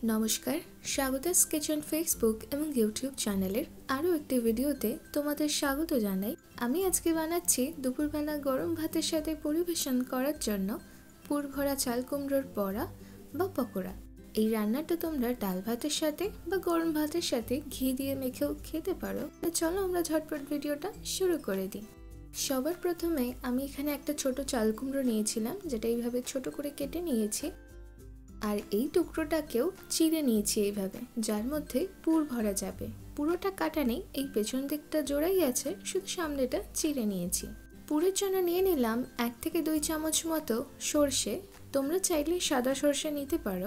নমস্কার, স্বাগতাস kitchen Facebook এবং ইউটিউব চ্যানেলের আরও একটি ভিডিওতে তোমাদের স্বাগত জানাই। আমি আজকে বানাচ্ছি দুপুরবেলা গরম ভাতের সাথে পরিবেশন করার জন্য পুর ভরা চাল কুমড়োর বড়া বা পকোড়া। এই রান্নাটা তোমরা ডাল ভাতের সাথে বা গরম ভাতের সাথে ঘি দিয়ে মেখেও খেতে পারো। চলো আমরা ঝটপট ভিডিওটা শুরু করে দিই। সবার প্রথমে আমি এখানে একটা ছোট চাল কুমড়ো নিয়েছিলাম, যেটা এইভাবে ছোট করে কেটে নিয়েছি। আর এই টুকরোটাকেও চিড়ে নিয়েছি এইভাবে, যার মধ্যে পুর ভরা যাবে। পুরোটা কাটা নেই, এই পেছন দিকটা জোড়াই আছে, শুধু সামনেটা চিড়ে নিয়েছি। পুরের জন্য নিয়ে নিলাম 1 থেকে 2 চামচ মতো সর্ষে। তোমরা চাইলে সাদা সর্ষে নিতে পারো।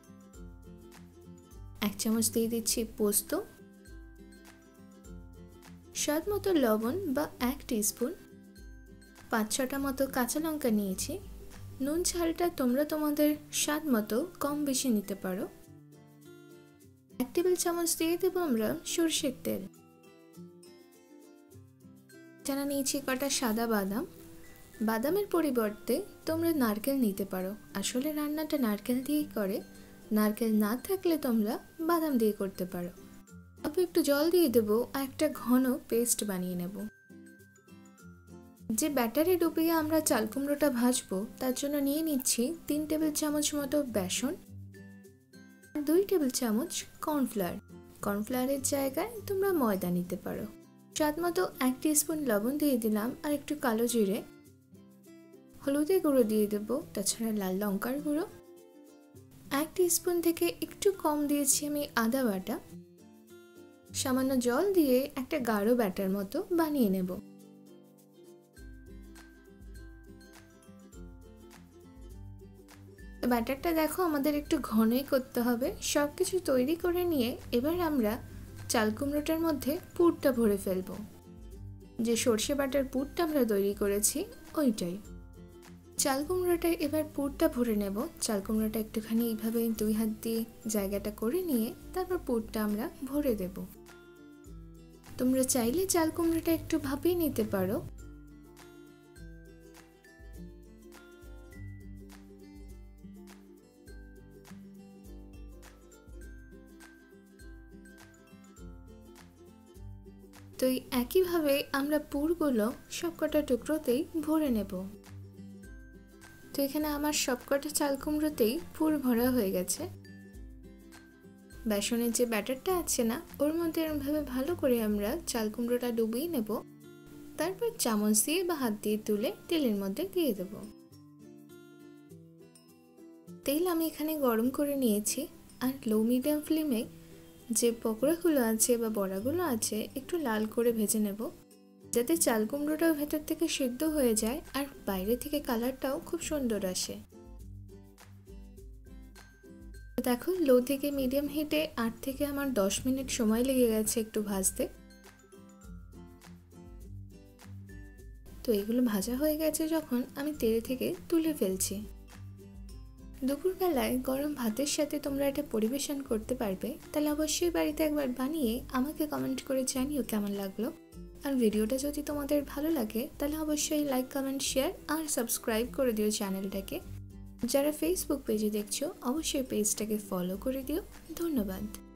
1 চামচ দিয়ে দিচ্ছি পোস্ত, স্বাদ মতো লবণ বা 1 টিস্পুন, 5-6টা মতো কাঁচা লঙ্কা নিয়েছি। নুন ঝালটা তোমরা তোমাদের স্বাদ মতো কম বেশি নিতে পারো। 1 টেবিল চামচ দিয়ে দেবো আমরা সরষের তেল। এখানে নিয়েছি কটা সাদা বাদাম। বাদামের পরিবর্তে তোমরা নারকেল নিতে পারো, আসলে রান্নাটা নারকেল দিয়েই করে। নারকেল না থাকলে তোমরা বাদাম দিয়ে করতে পারো। অল্প একটু জল দিয়ে দেবো আর একটা ঘন পেস্ট বানিয়ে নেব। যে ব্যাটারে ডুবিয়ে আমরা চাল কুমড়োটা ভাজবো, তার জন্য নিয়ে নিচ্ছি 3 টেবিল চামচ মতো বেসন, 2 টেবিল চামচ কর্নফ্লাওয়ার। কর্নফ্লাওয়ারের জায়গায় তোমরা ময়দা নিতে পারো। স্বাদ মতো 1 টিস্পুন লবণ দিয়ে দিলাম আর একটু কালো জিরে। হলুদের গুঁড়ো দিয়ে দেবো, তাছাড়া লাল লঙ্কার গুঁড়ো। 1 টিস্পুন থেকে একটু কম দিয়েছি আমি আদা বাটা। সামান্য জল দিয়ে একটা গাঢ় ব্যাটার মতো বানিয়ে নেব। ব্যাটারটা দেখো আমাদের একটু ঘনই করতে হবে। সব কিছু তৈরি করে নিয়ে এবার আমরা চাল কুমড়োটার মধ্যে পুরটা ভরে ফেলবো। যে সর্ষে বাটার পুরটা আমরা তৈরি করেছি ওইটাই। চাল কুমড়োটা এবার পুরটা ভরে নেব। চাল কুমড়োটা একটুখানি এইভাবে 2 হাত দিয়ে জায়গাটা করে নিয়ে তারপর পুরটা আমরা ভরে দেব। তোমরা চাইলে চাল কুমড়োটা একটু ভাপিয়ে নিতে পারো। তো এই একইভাবে আমরা পুরগুলো সবকটা টুকরোতেই ভরে নেব। তো এখানে আমার সবকটা চাল কুমড়োতেই পুর ভরা হয়ে গেছে। বেসনের যে ব্যাটারটা আছে না, ওর মধ্যে এরকমভাবে ভালো করে আমরা চাল কুমড়োটা ডুবিয়ে নেব। তারপর চামচ দিয়ে বা হাত দিয়ে তুলে তেলের মধ্যে দিয়ে দেব। তেল আমি এখানে গরম করে নিয়েছি আর লো মিডিয়াম ফ্লেমে যে পকোড়াগুলো আছে বা বড়াগুলো আছে একটু লাল করে ভেজে নেব, যাতে চাল কুমড়োটাও ভেতর থেকে সিদ্ধ হয়ে যায় আর বাইরে থেকে কালারটাও খুব সুন্দর আসে। দেখো লো থেকে মিডিয়াম হিটে 8 থেকে আমার 10 মিনিট সময় লেগে গেছে একটু ভাজতে। তো এগুলো ভাজা হয়ে গেছে যখন, আমি তেল থেকে তুলে ফেলছি। দুপুরবেলায় গরম ভাতের সাথে তোমরা এটা পরিবেশন করতে পারবে। তাহলে অবশ্যই বাড়িতে একবার বানিয়ে আমাকে কমেন্ট করে জানিও কেমন লাগলো। আর ভিডিওটা যদি তোমাদের ভালো লাগে তাহলে অবশ্যই লাইক, কমেন্ট, শেয়ার আর সাবস্ক্রাইব করে দিও চ্যানেলটাকে। যারা ফেসবুক পেজে দেখছো অবশ্যই পেজটাকে ফলো করে দিও। ধন্যবাদ।